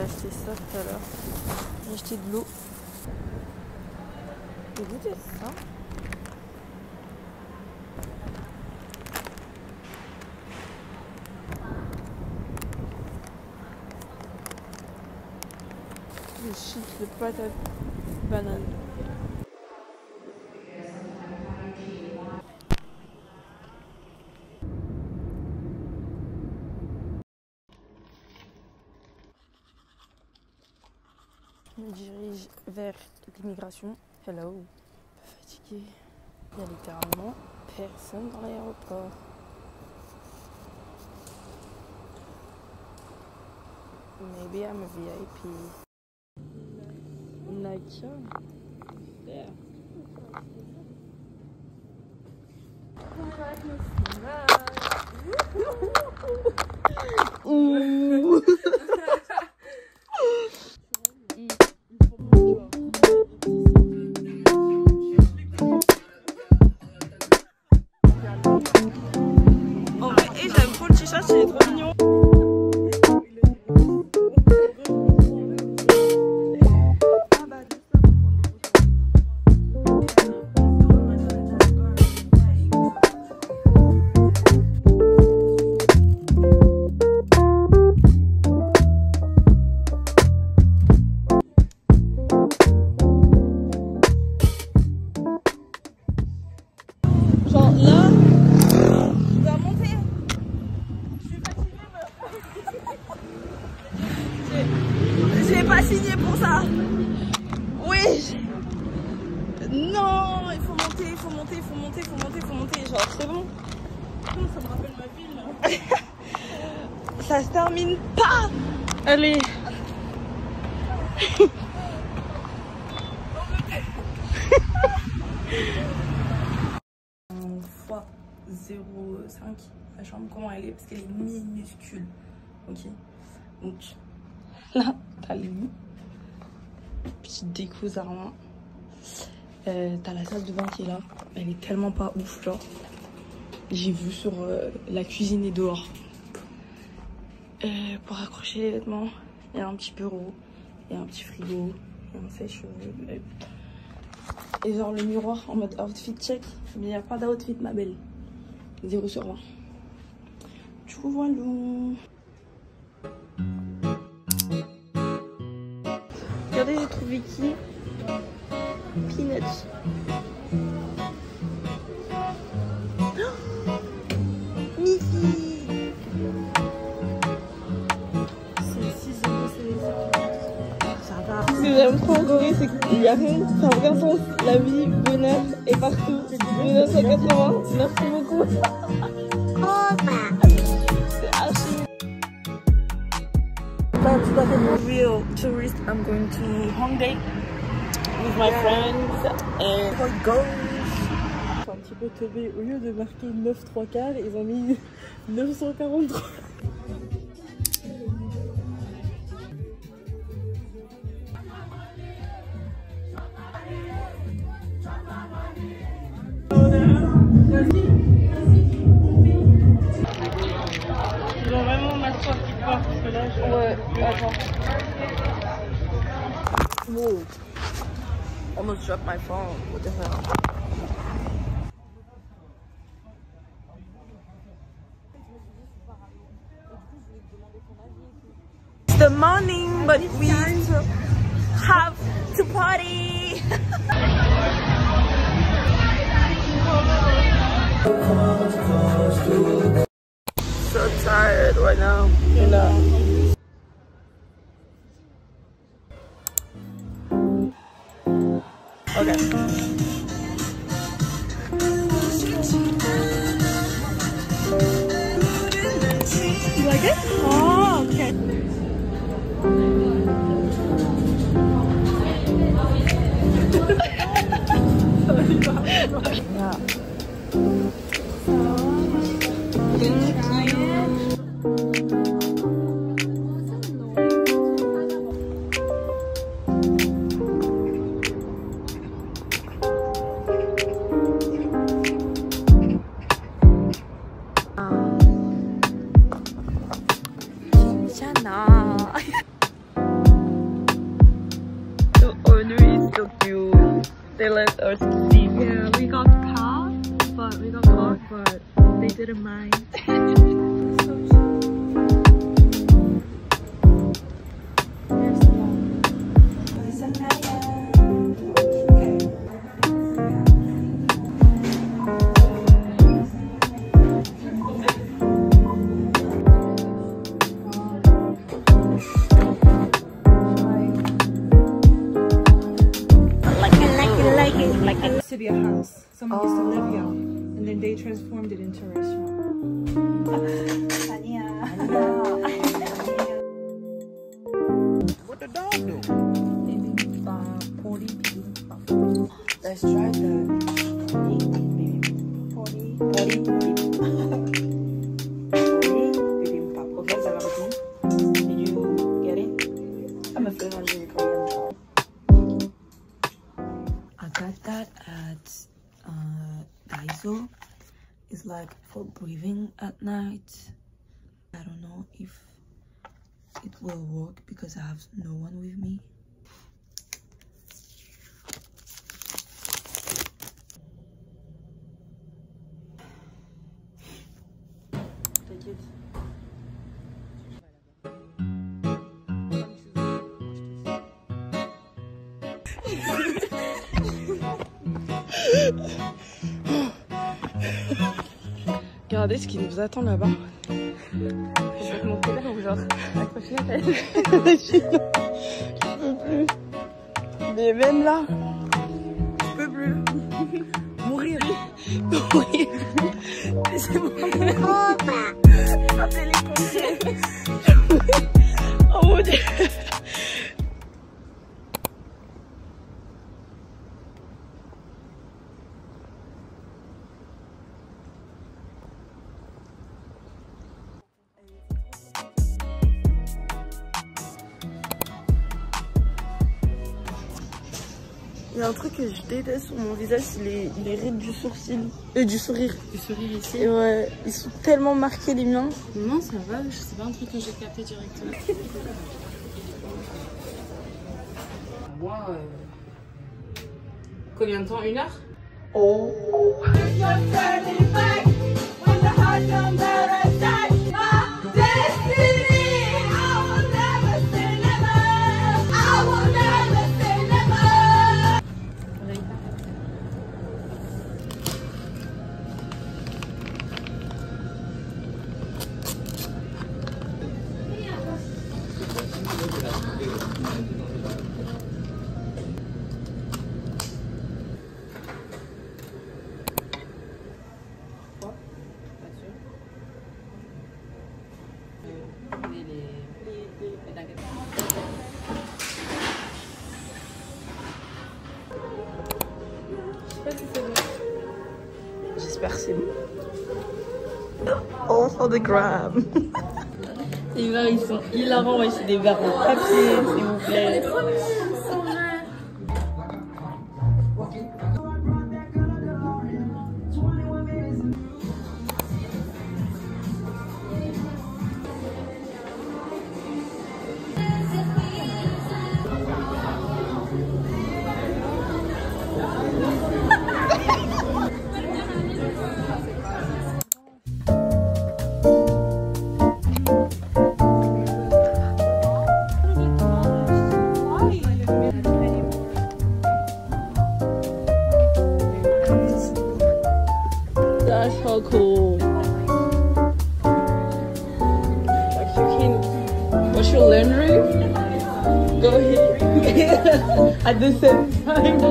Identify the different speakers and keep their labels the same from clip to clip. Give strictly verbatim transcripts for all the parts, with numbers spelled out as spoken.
Speaker 1: acheté ça tout à l'heure. J'ai acheté de l'eau. J'ai goûté ça. Le shit, le patate banane. Je me dirige vers l'immigration. Hello. Fatiguée. Il y a littéralement personne dans l'aéroport. Maybe I'm a V I P. Nike. Yeah. Ouh. En vrai, et j'aime trop le t-shirt, c'est trop mignon. Genre là, je dois monter. Je suis fatiguée, mais... J'ai pas signé pour ça. Oui. Non, il faut monter, il faut monter, il faut monter, il faut monter, il faut monter. Genre, c'est bon. Ça me rappelle ma ville. Ça se termine pas. Allez. fois zéro virgule cinq la chambre, comment elle est, parce qu'elle est minuscule. Ok, donc là t'as le lit, petite déco Zara, euh, t'as la salle de bain qui est là, elle est tellement pas ouf, genre j'ai vu sur euh, la cuisine et dehors. Euh, pour accrocher les vêtements, il y a un petit bureau, il y a un petit frigo, il y a un sèche-cheveux. Et genre le miroir en mode outfit check, mais il n'y a pas d'outfit ma belle. zéro sur vingt. Du coup voilà. Regardez, j'ai trouvé qui? Peanuts. Oh, Mickey. C'est six euros, c'est les heures. Ça va. Ce que j'aime trop en Corée, c'est qu'il n'y a rien, ça n'a aucun sens. La vie, bonheur est partout. mille neuf cent quatre-vingts, merci beaucoup. C'est archi. That's not a real tourist. I'm going to Hongdae with my friends and how it goes. C'est un petit peu teubé. Au lieu de marquer neuf trois quarts, ils ont mis neuf cent quarante-trois. Ils ont vraiment m'asseoir quelque part parce que là je... Ouais, attends. Wow. Almost dropped my phone. What the hell? It's the morning, but we have to party. So tired right now, you know. Okay. You like it? Oh, okay. Yeah. Thank you. 괜찮아. They let us leave.
Speaker 2: Yeah, we got caught, but we got caught, but they didn't mind. To be a house. Someone used to live here, and then they transformed it into a restaurant.
Speaker 3: What the dog do?
Speaker 1: Let's try the pori pori bibimbap. Okay, is that everything? Did you get it? I'm a fluent Korean.
Speaker 2: I got that at uh, Daiso. It's like for breathing at night. I don't know if it will work because I have no one with me.
Speaker 1: Take it. Regardez ce qui nous attend là-bas. Je vais te montrer là ou genre accrocher la tête. Je peux plus. Mais même là, je peux plus. Mourir. Mourir. Laissez-moi mourir. Appelez les pompiers. Oh mon dieu. Il y a un truc que je déteste sur mon visage, c'est les, les rides du sourcil. Et du sourire.
Speaker 4: Du sourire ici.
Speaker 1: Et ouais, ils sont tellement marqués les miens.
Speaker 4: Non, ça va, je sais pas un truc que j'ai capté directement. Moi, euh... combien de temps? Une heure?
Speaker 1: Oh. J'espère que c'est bon. All for the gram. Les verres ils sont hilarants, ouais, c'est des verres en papier, s'il vous plaît. That's so cool. Like you can wash your laundry, go here at the same time.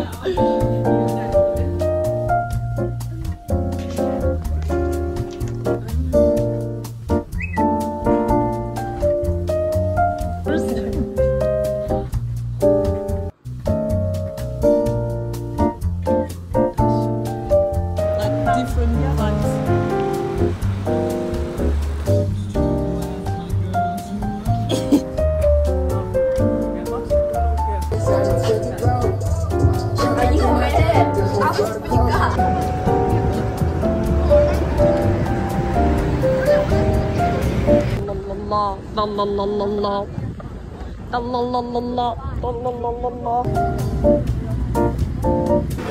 Speaker 1: La la la la la la la la la la la la la la la.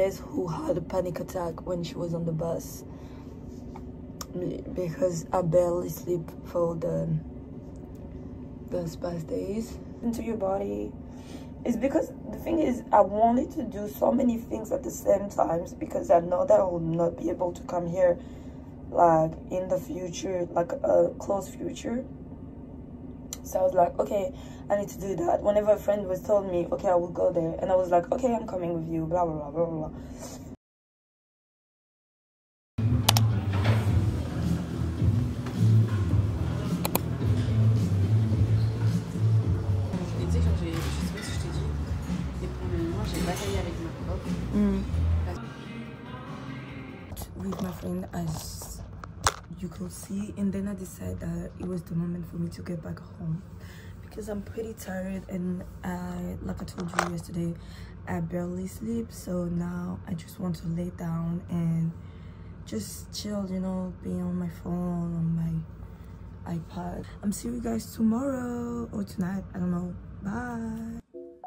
Speaker 2: guys who had a panic attack when she was on the bus because I barely sleep for the those past days. Into your body. It's because the thing is, I wanted to do so many things at the same time because I know that I will not be able to come here like in the future, like a close future. So I was like, okay, I need to do that. Whenever a friend was told me, okay, I will go there, and I was like, okay, I'm coming with you, blah blah blah blah blah.
Speaker 1: Mm. With my friend, as you could see, and then I decided that it was the moment for me to get back home because I'm pretty tired, and I, like I told you yesterday, I barely sleep. So now I just want to lay down and just chill, you know, be on my phone, on my iPad. I'm seeing you guys tomorrow or tonight, I don't know. Bye.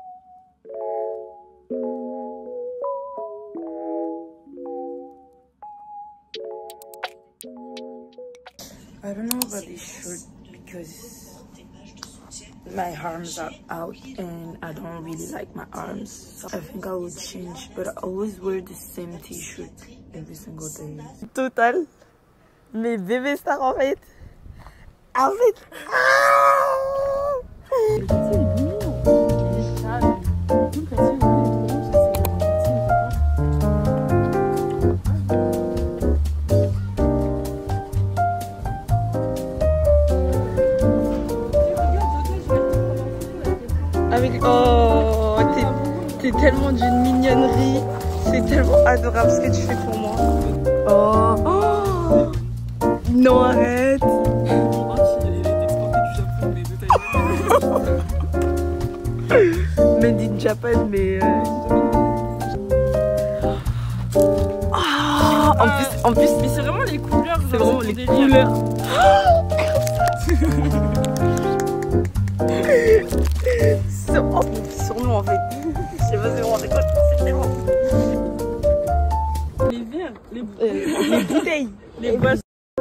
Speaker 1: I don't know about this shirt because my arms are out and I don't really like my arms, so I think I would change, but I always wear the same t-shirt every single day. Total, mes bébés stars en fait. En fait. Avec... Oh, t'es tellement d'une mignonnerie. C'est tellement adorable ce que tu fais pour moi. Oh, oh. Non, arrête. Made in Japan, mais... Euh... Oh, en plus, en plus...
Speaker 4: Mais c'est vraiment les couleurs.
Speaker 1: C'est vraiment les délire. Couleurs. Sur, oh, sur nous en fait. Je sais pas si on récolte, c'est tellement.
Speaker 4: Les verres, les,
Speaker 1: euh, les bouteilles,
Speaker 4: les boissons.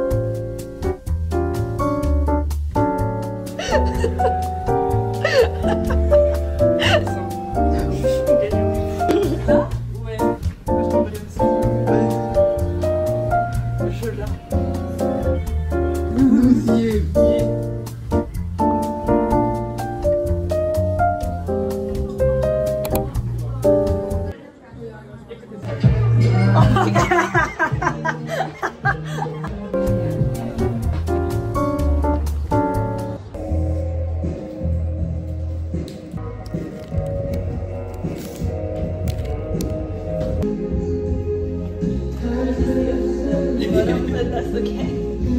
Speaker 2: That's okay.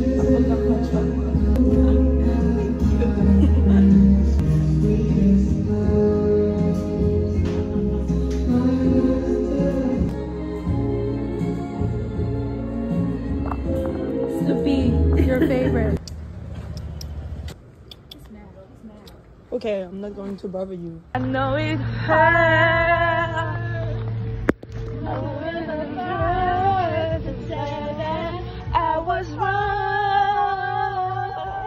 Speaker 4: Snoopy, your favorite.
Speaker 1: Okay, I'm not going to bother you.
Speaker 2: I know it hurts. I will hurt to say that I was wrong.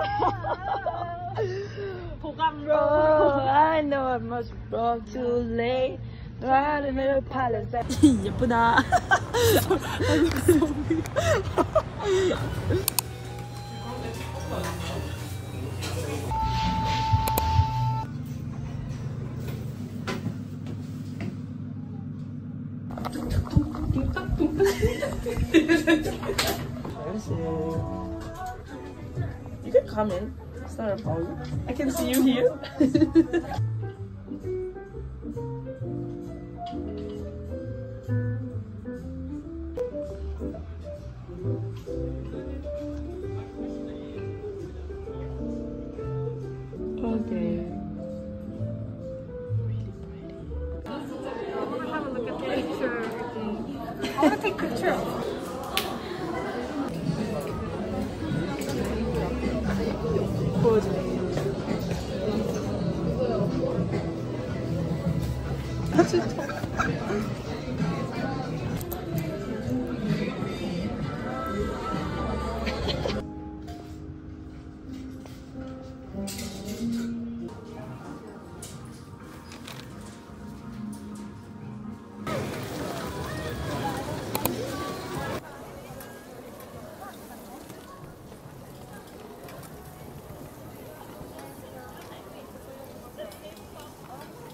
Speaker 2: Oh, I know I must brought too late. Right in the palace.
Speaker 1: 예쁘다.
Speaker 2: You can come in. It's not a problem. I can see you here.
Speaker 1: Okay.
Speaker 4: I want to have a look at the picture. I want to take pictures.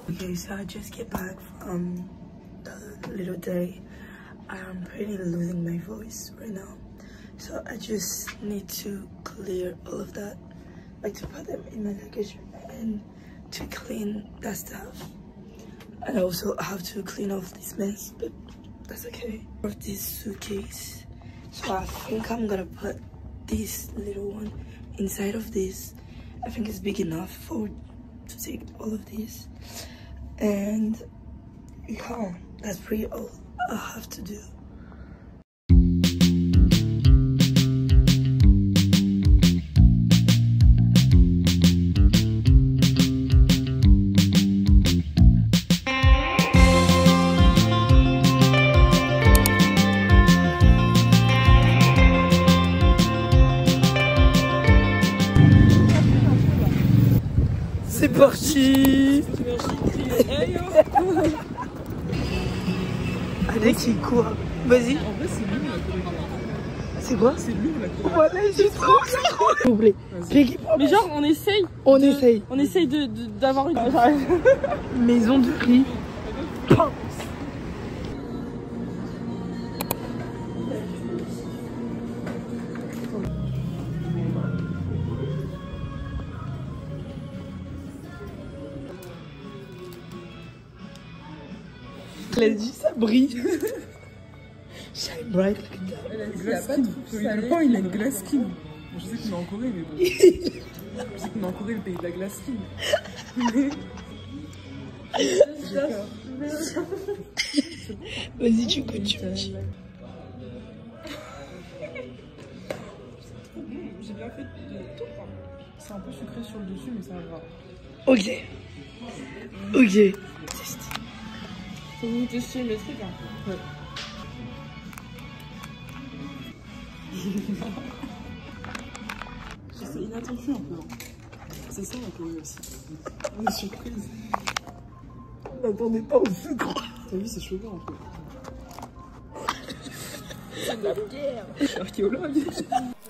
Speaker 1: Okay, so I just get back from the little day. I'm pretty losing my voice right now. So I just need to clear all of that. Like to put them in my luggage and to clean that stuff. And I also have to clean off this mess, but that's okay. Of this suitcase. So I think I'm gonna put this little one inside of this. I think it's big enough for to take all of this. And yeah, that's pretty all I have to do. C'est parti. Allez, qui court. Vas-y.
Speaker 3: En vrai, c'est lui la chorégraphie.
Speaker 1: C'est quoi?
Speaker 3: C'est lui la chorégraphie.
Speaker 1: Voilà, j'ai trop, c'est trop. S'il vous plaît.
Speaker 5: Mais genre, on essaye.
Speaker 1: On
Speaker 5: de,
Speaker 1: essaye.
Speaker 5: On essaye de d'avoir une
Speaker 1: maison de riz. Elle a dit ça brille. Shine bright like that.
Speaker 3: Elle a dit qu'il n'y a pas de Le pain, il a une glace skin. Bon, je sais qu'on est en Corée, mais bon. Je sais qu'on est en Corée, le pays de la glace skin. Mais...
Speaker 1: Vas-y, tu goûtes, tu goûtes.
Speaker 3: J'ai bien fait de tout. C'est un peu sucré sur le dessus, mais ça va.
Speaker 1: Ok. Ok.
Speaker 5: Faut vous tester le truc, hein.
Speaker 3: Ouais. C'est inattendu un peu. Hein. C'est ça la Corée aussi. On est surprise.
Speaker 1: On n'attendait pas au sucre.
Speaker 3: T'as vu, c'est chauvin un peu.
Speaker 5: C'est de la bière.
Speaker 3: Je suis archéologue.